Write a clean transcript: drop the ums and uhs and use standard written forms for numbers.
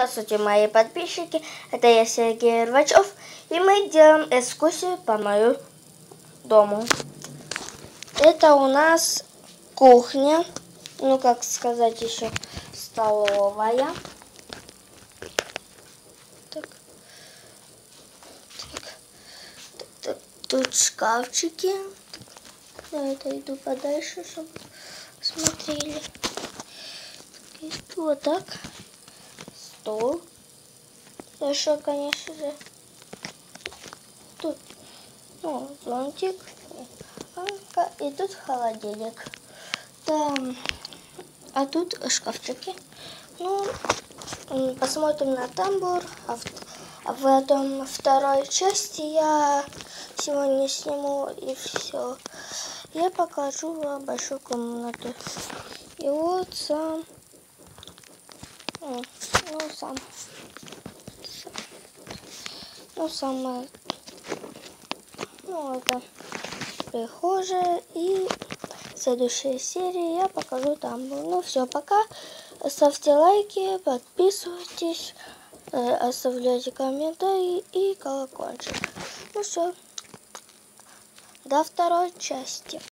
Здравствуйте, мои подписчики, это я, Сергей Рвачев, и мы делаем экскурсию по моему дому. Это у нас кухня, ну как сказать еще, столовая. Так. Тут шкафчики. Я отойду подальше, чтобы смотрели. И вот так. Стол. Хорошо, конечно же. Тут зонтик. И тут холодильник. Там. А тут шкафчики. Ну, посмотрим на тамбур. А в этом второй части я сегодня сниму и все. Я покажу вам большую комнату. И вот сам. Это прихожая, и в следующей серии я покажу тамбур. Ну все, пока. Ставьте лайки, подписывайтесь, оставляйте комментарии и колокольчик. Ну все, до второй части.